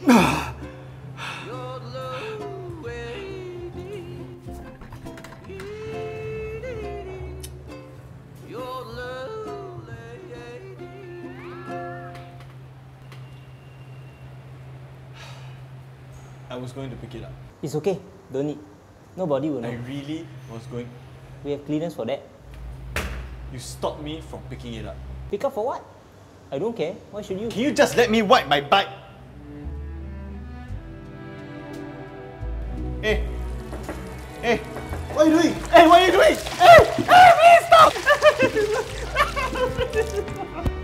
I was going to pick it up. It's okay. Don't need. Nobody will know. I really was going... We have clearance for that. You stopped me from picking it up. Pick up for what? I don't care. Why should you? Can you just let me wipe my bike? Hey! Hey! What are you doing? Hey, what are you doing? Hey! Hey, please stop!